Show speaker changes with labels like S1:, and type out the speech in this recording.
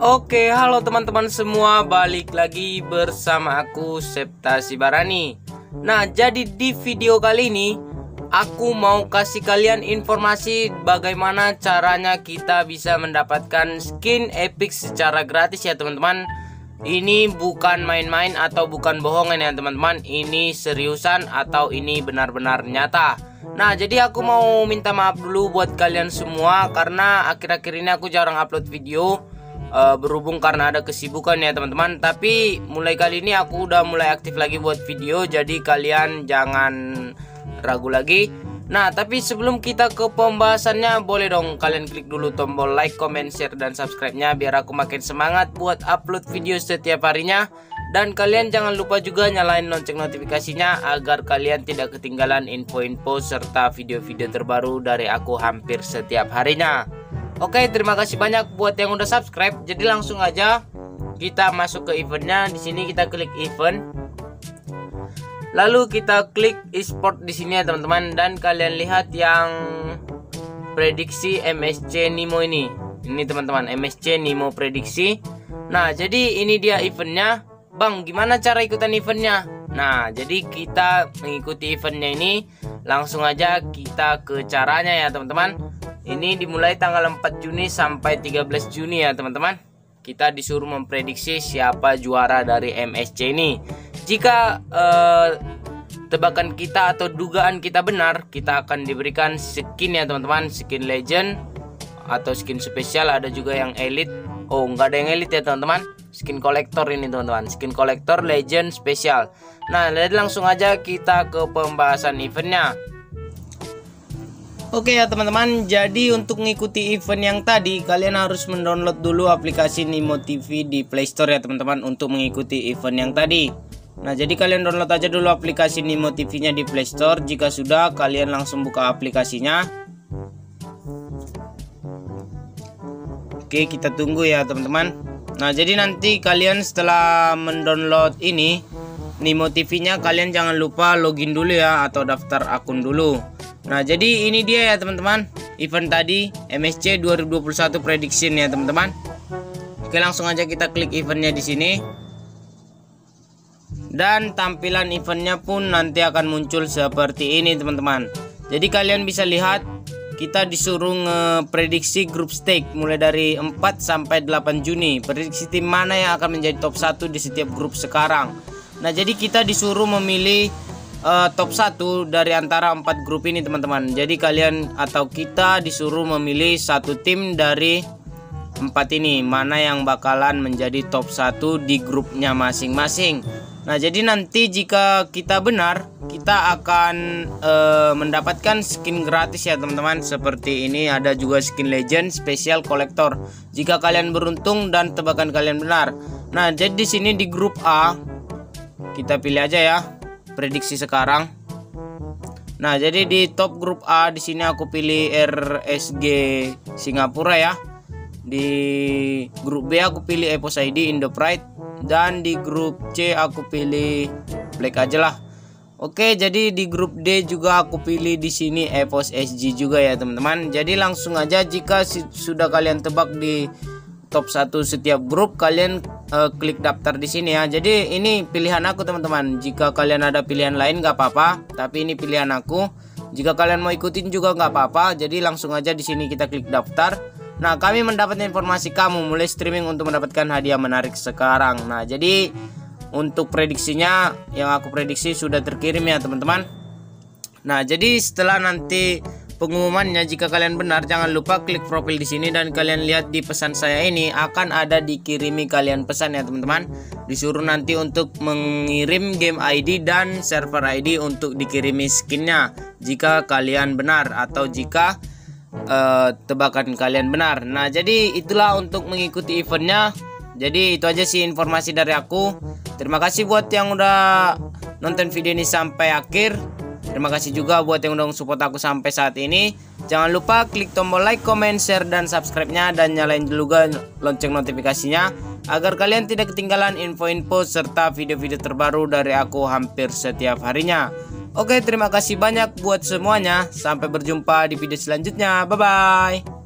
S1: Oke, halo teman-teman semua, balik lagi bersama aku Septa Sibarani. Nah, jadi di video kali ini aku mau kasih kalian informasi bagaimana caranya kita bisa mendapatkan skin epic secara gratis ya teman-teman. Ini bukan main-main atau bukan bohongan ya teman-teman. Ini seriusan atau ini benar-benar nyata. Nah, jadi aku mau minta maaf dulu buat kalian semua karena akhir-akhir ini aku jarang upload video, berhubung karena ada kesibukan ya teman-teman. Tapi mulai kali ini aku udah mulai aktif lagi buat video, jadi kalian jangan ragu lagi. Nah, tapi sebelum kita ke pembahasannya, boleh dong kalian klik dulu tombol like, comment, share, dan subscribe-nya biar aku makin semangat buat upload video setiap harinya. Dan kalian jangan lupa juga nyalain lonceng notifikasinya agar kalian tidak ketinggalan info-info serta video-video terbaru dari aku hampir setiap harinya. Oke, terima kasih banyak buat yang udah subscribe. Jadi langsung aja kita masuk ke eventnya. Di sini kita klik event. Lalu kita klik e-sport di sini ya teman-teman, dan kalian lihat yang prediksi MSC Nimo ini. Ini teman-teman, MSC Nimo prediksi. Nah, jadi ini dia eventnya. Bang, gimana cara ikutan eventnya? Nah, jadi kita mengikuti eventnya ini, langsung aja kita ke caranya ya teman-teman. Ini dimulai tanggal 4 Juni sampai 13 Juni ya teman-teman. Kita disuruh memprediksi siapa juara dari MSC ini. Jika tebakan kita atau dugaan kita benar, kita akan diberikan skin ya teman-teman. Skin legend atau skin spesial, ada juga yang elite. Oh, nggak ada yang elite ya teman-teman. Skin kolektor ini teman-teman, skin kolektor legend spesial. Nah, jadi langsung aja kita ke pembahasan eventnya. Oke ya teman-teman, jadi untuk mengikuti event yang tadi kalian harus mendownload dulu aplikasi Nimo TV di Play Store ya teman-teman untuk mengikuti event yang tadi. Nah, jadi kalian download aja dulu aplikasi Nimo TV-nya di Play Store. Jika sudah, kalian langsung buka aplikasinya. Oke, kita tunggu ya teman-teman. Nah, jadi nanti kalian setelah mendownload ini Nimo TV-nya, kalian jangan lupa login dulu ya atau daftar akun dulu. Nah, jadi ini dia ya teman-teman, event tadi MSC 2021 prediction ya teman-teman. Oke, langsung aja kita klik eventnya di sini. Dan tampilan eventnya pun nanti akan muncul seperti ini teman-teman. Jadi kalian bisa lihat kita disuruh ngeprediksi grup stake mulai dari 4 sampai 8 Juni. Prediksi tim mana yang akan menjadi top 1 di setiap grup sekarang. Nah, jadi kita disuruh memilih top 1 dari antara 4 grup ini teman-teman. Jadi kalian atau kita disuruh memilih satu tim dari 4 ini, mana yang bakalan menjadi top 1 di grupnya masing-masing. Nah, jadi nanti jika kita benar, kita akan mendapatkan skin gratis ya teman-teman. Seperti ini, ada juga skin legend spesial kolektor jika kalian beruntung dan tebakan kalian benar. Nah, jadi di sini di grup A kita pilih aja ya prediksi sekarang. Nah, jadi di top grup A di sini aku pilih RSG Singapura ya. Di grup B aku pilih Epos ID Indo Pride, dan di grup C aku pilih Black aja lah. Oke, jadi di grup D juga aku pilih di sini Epos SG juga ya teman-teman. Jadi langsung aja jika sudah kalian tebak di top 1 setiap grup, kalian klik daftar di sini ya. Jadi ini pilihan aku teman-teman. Jika kalian ada pilihan lain nggak apa-apa, tapi ini pilihan aku. Jika kalian mau ikutin juga nggak apa-apa. Jadi langsung aja di sini kita klik daftar. Nah, kami mendapat informasi kamu mulai streaming untuk mendapatkan hadiah menarik sekarang. Nah, jadi untuk prediksinya yang aku prediksi sudah terkirim ya teman-teman. Nah, jadi setelah nanti pengumumannya, jika kalian benar, jangan lupa klik profil di sini dan kalian lihat di pesan saya ini akan ada dikirimi kalian pesan ya teman-teman. Disuruh nanti untuk mengirim game ID dan server ID untuk dikirimi skinnya jika kalian benar atau jika tebakan kalian benar. Nah, jadi itulah untuk mengikuti eventnya. Jadi itu aja sih informasi dari aku. Terima kasih buat yang udah nonton video ini sampai akhir. Terima kasih juga buat yang udah support aku sampai saat ini. Jangan lupa klik tombol like, comment, share, dan subscribe-nya, dan nyalain juga lonceng notifikasinya agar kalian tidak ketinggalan info-info serta video-video terbaru dari aku hampir setiap harinya. Oke, terima kasih banyak buat semuanya. Sampai berjumpa di video selanjutnya. Bye-bye.